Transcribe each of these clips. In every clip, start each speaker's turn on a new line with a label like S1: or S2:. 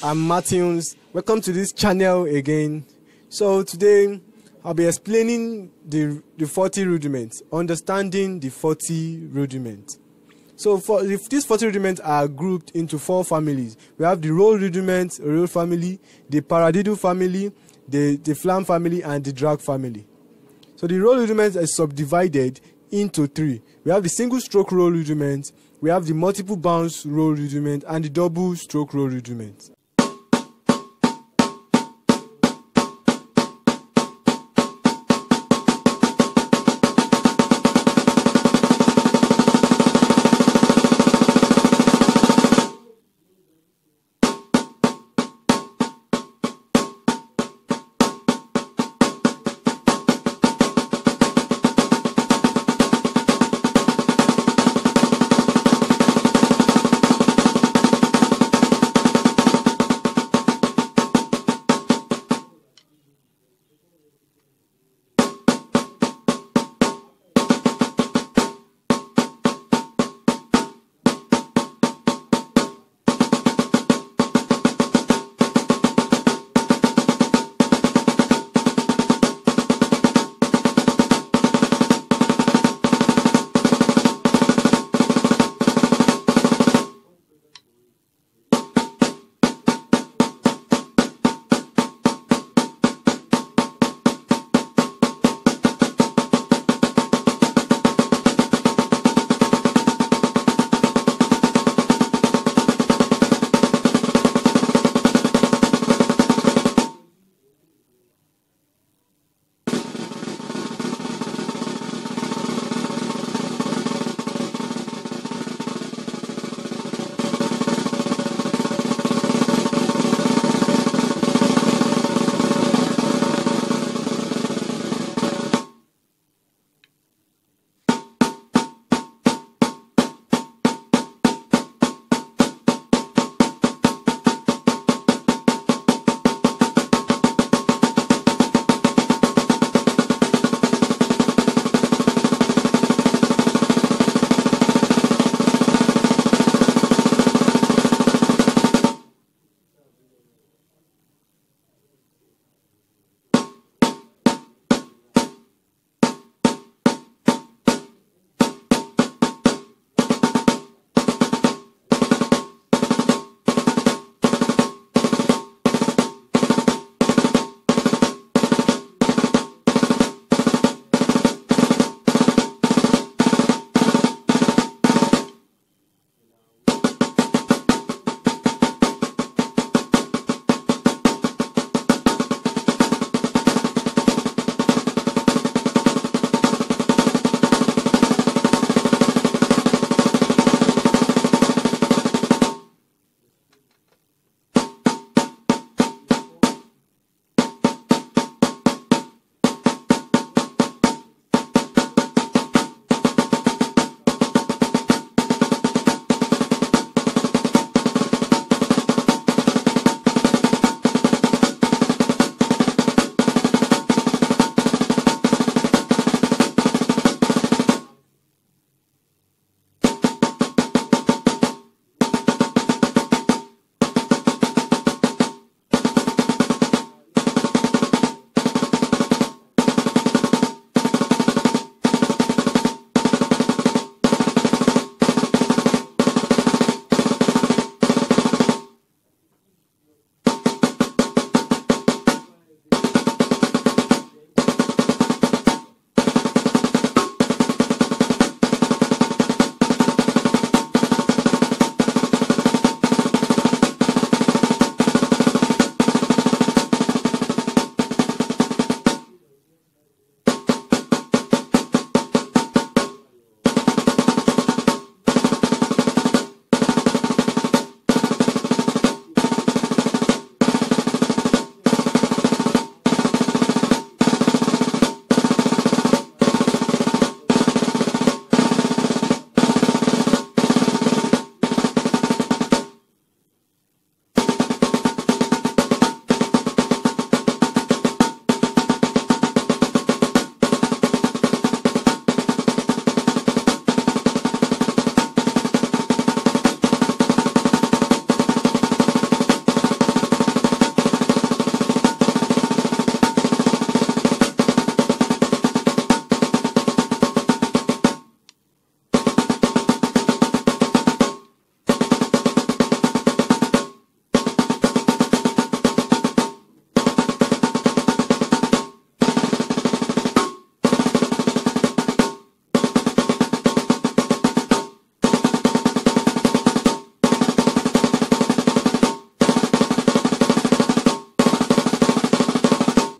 S1: I'm Martins. Welcome to this channel again. So today I'll be explaining the 40 rudiments, understanding the 40 rudiments. So these 40 rudiments are grouped into 4 families. We have the roll rudiment, roll family, the paradiddle family, the flam family, and the drag family. So the roll rudiment is subdivided into 3. We have the single stroke roll rudiment, we have the multiple bounce roll rudiment, and the double stroke roll rudiment.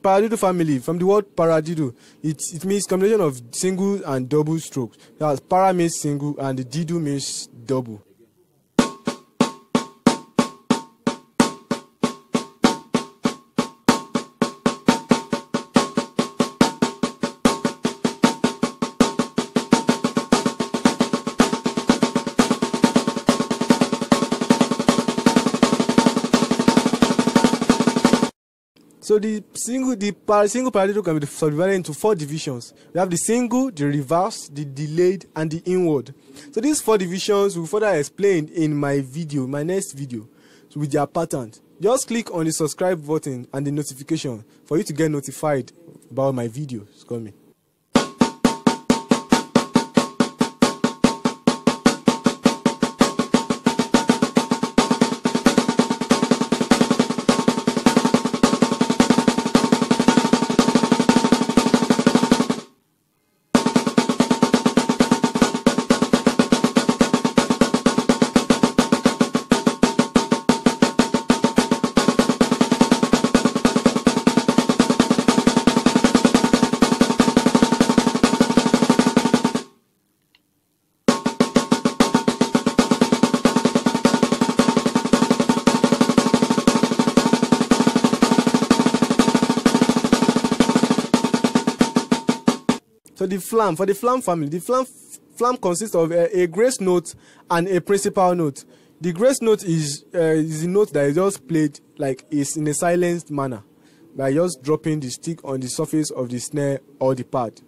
S1: paradiddle family, from the word paradiddle, it means combination of single and double strokes. That's para means single and the diddle means double. So the single paradiddle can be subdivided into 4 divisions. We have the single, the reverse, the delayed, and the inward. So these 4 divisions will further explained in my next video, so with their patterns. Just click on the subscribe button and the notification for you to get notified about my videos coming. So the flam, for the flam family, the flam consists of a grace note and a principal note. The grace note is the note that is just played like is in a silenced manner by just dropping the stick on the surface of the snare or the pad.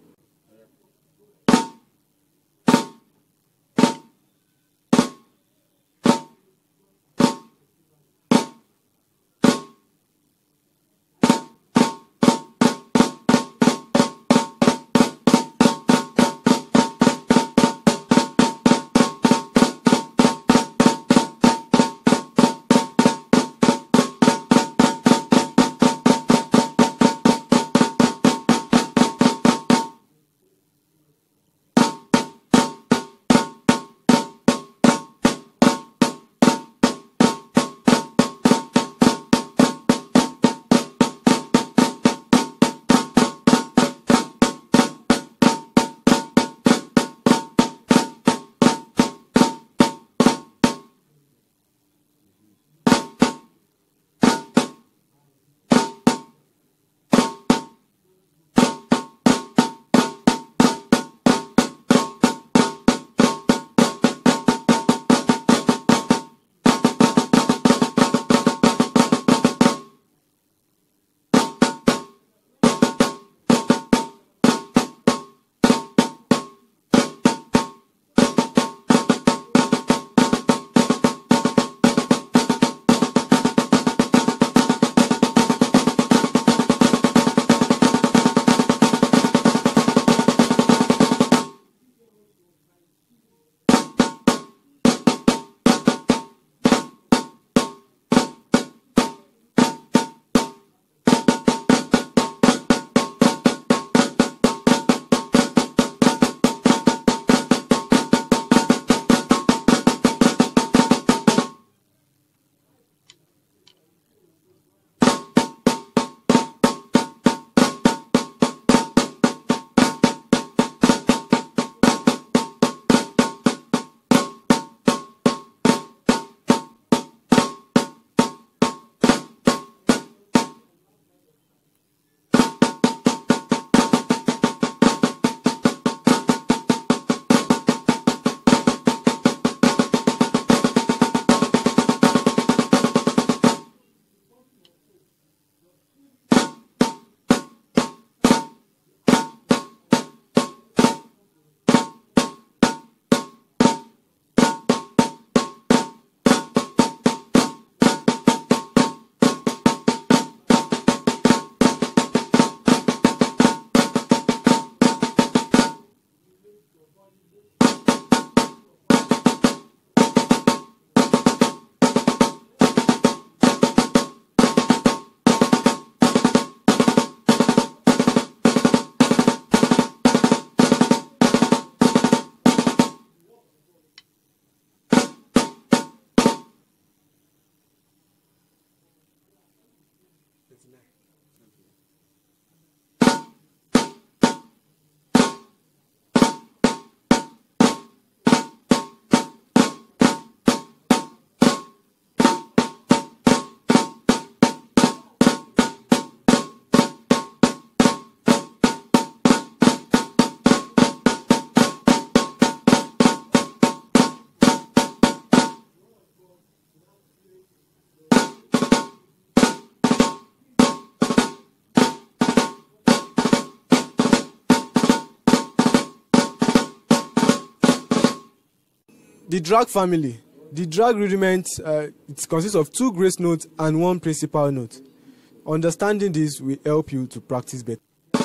S1: The drag family. The drag rudiment, it consists of 2 grace notes and 1 principal note. Understanding this will help you to practice better.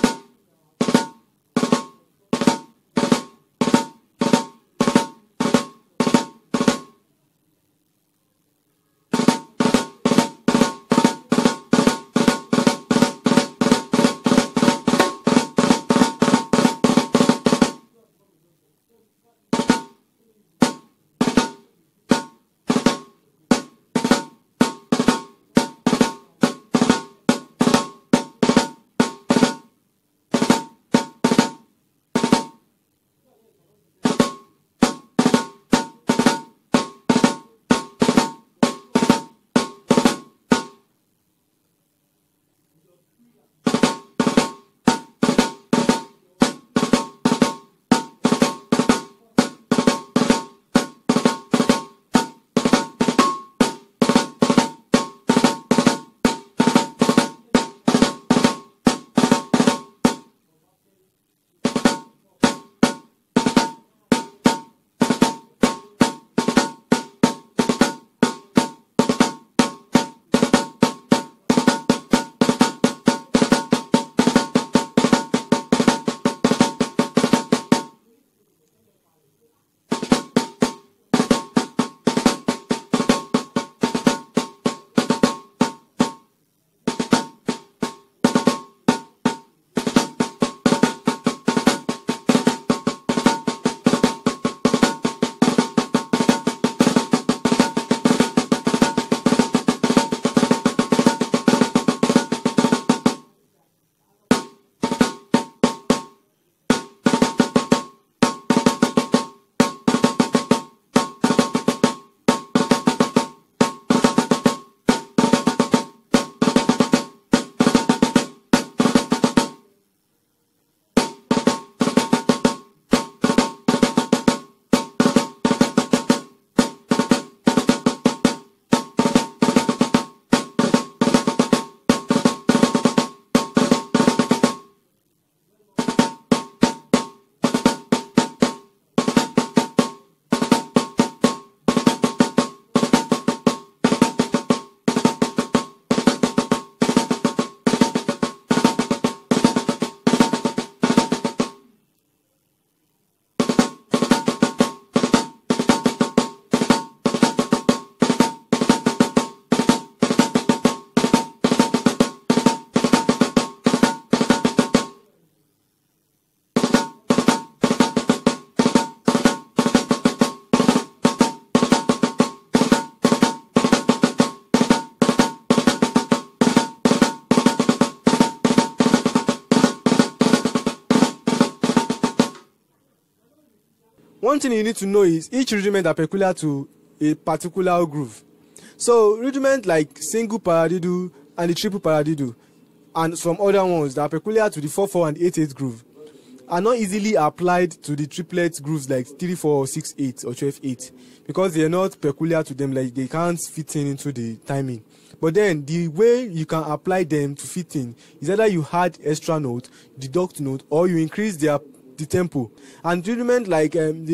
S1: One thing you need to know is each rudiment are peculiar to a particular groove. So rudiment like single paradiddle and the triple paradiddle and some other ones that are peculiar to the 4/4 and 8/8 groove are not easily applied to the triplet grooves like 3/4, 6/8 or 12/8 because they are not peculiar to them, like they can't fit in into the timing. But then the way you can apply them to fit in is either you add extra note, deduct note, or you increase the tempo. And rudiment like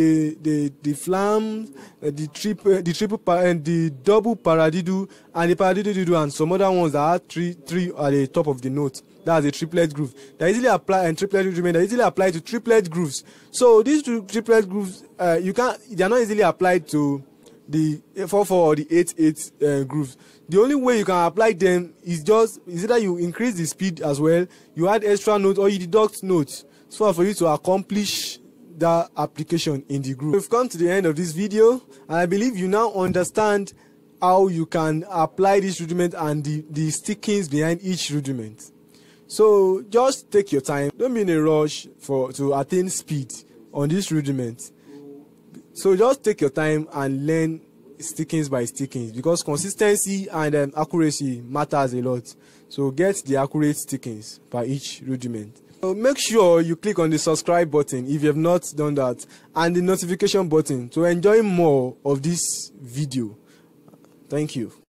S1: the flam, the double paradiddle and the paradiddle and some other ones that are three at the top of the note. That's a triplet groove. They easily apply, and triplet rudiment they easily apply to triplet grooves. So these two triplet grooves they are not easily applied to the 4/4 or the 8/8 grooves. The only way you can apply them is either you increase the speed as well, you add extra notes, or you deduct notes so for you to accomplish that application in the groove. We've come to the end of this video, and I believe you now understand how you can apply this rudiment and the stickings behind each rudiment. So just take your time. Don't be in a rush to attain speed on this rudiment. So just take your time and learn stickings by stickings, because consistency and accuracy matters a lot. So get the accurate stickings by each rudiment. So make sure you click on the subscribe button if you have not done that, and the notification button to enjoy more of this video. Thank you.